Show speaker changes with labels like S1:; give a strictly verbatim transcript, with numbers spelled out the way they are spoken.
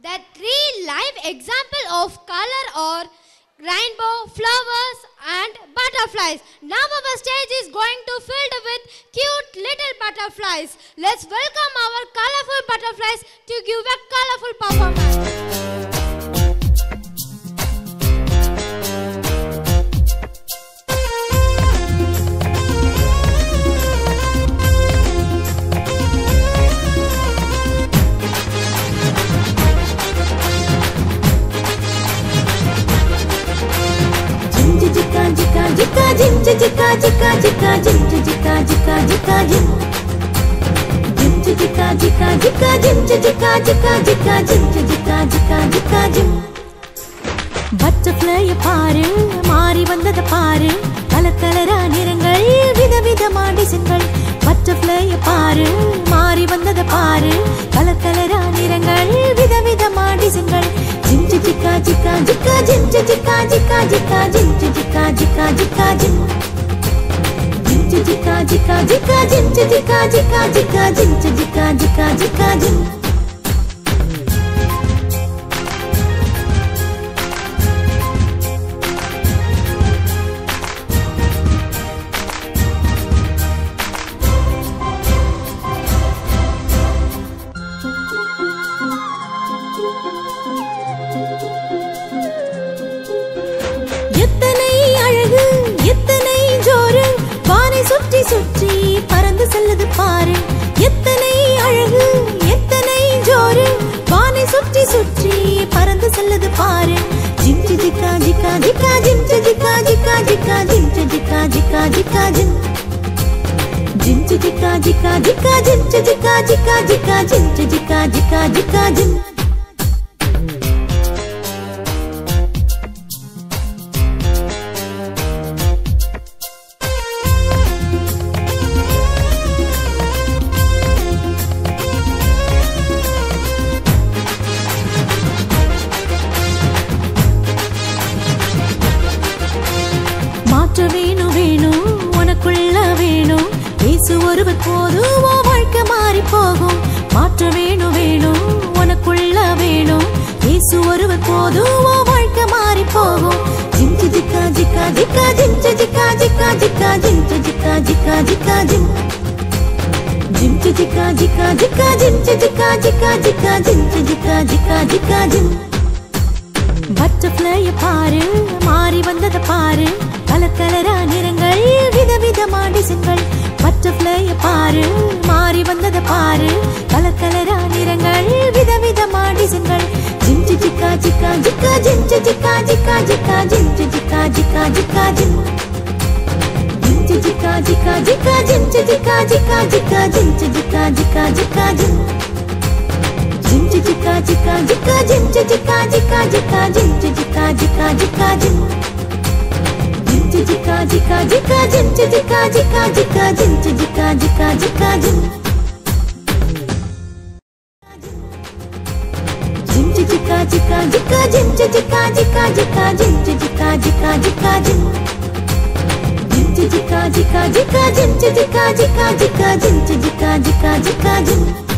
S1: The three live example of color are rainbow, flowers and butterflies. Now our stage is going to filled with cute little butterflies. Let's welcome our colorful butterflies to give a colorful performance.
S2: Jika jim jika jika jika jim jika jika jika jim jim jika jika jika jim jika jika jika jim jika jika jika jim butterfly பாரு மாறி வந்தத பாரு கல கலரா நிறங்கள் விதவிதமா டிசைன்கள் butterfly பாரு மாறி வந்தத பாரு கல கலரா நிறங்கள் விதவிதமா டிசைன்கள் jim jika jika jika jim jika jika jika jim jika jika jika jim jim jika jika jika jim jika jika jika jim jika jika jika jim சுற்றி சுற்றி பறந்து செல்லுது பாரு எத்தனை அழகு எத்தனை ஜோரு வானை சுற்றி சுற்றி பறந்து செல்லுது பாரு ஜிம் ஜிகா ஜிகா ஜிகா ஜிம் ஜிகா ஜிகா ஜிகா ஜிம் ஜிகா ஜிகா ஜிகா ஜிம் ஜிம் ஜிகா ஜிகா ஜிகா ஜிம் ஜிகா ஜிகா ஜிகா ஜிம் ஜிகா ஜிகா ஜிகா ஜிம் வேணும் வேணும் உனக்குள்ள வேணும் பேசு ஒருவர் போதும் வாழ்க்கை மாறி போகும் மாற்ற வேணும் வேணும் உனக்குள்ள வேணும் பேசு ஒருவர் போதும் வாழ்க்கை மாறி போகும் ஜிம் ஜிகா ஜிகா ஜிகா ஜிம் ஜிகா ஜிகா ஜிகா ஜிம் ஜிகா ஜிகா ஜிகா ஜிம் ஜிம் ஜிகா ஜிகா ஜிகா ஜிம் ஜிகா ஜிகா ஜிகா ஜிம் ஜிகா ஜிகா ஜிகா ஜிம் butterfly பாரு மாறி வந்தத பாரு கல கலரா நிறங்கள் விதவிதமா டிசைன்கள் butterfly பாரு மாறி வந்தத பாரு கல கலரா நிறங்கள் விதவிதமா டிசைன்கள் ஜிம் ஜிகா ஜிகா ஜிகா ஜிம் ஜிகா ஜிகா ஜிகா ஜிம் ஜிகா ஜிகா ஜிகா ஜிம் ஜிம் ஜிகா ஜிகா ஜிகா ஜிம் ஜிகா ஜிகா ஜிகா ஜிம் ஜிகா ஜிகா ஜிகா ஜிம் jim jika jika jika jim jika jika jika jim jika jika jika jim jim jika jika jika jim jika jika jika jim jika jika jika jim jim jika jika jika jim jika jika jika jim jika jika jika jim jim jika jika jika jim jika jika jika jim jika jika jika jim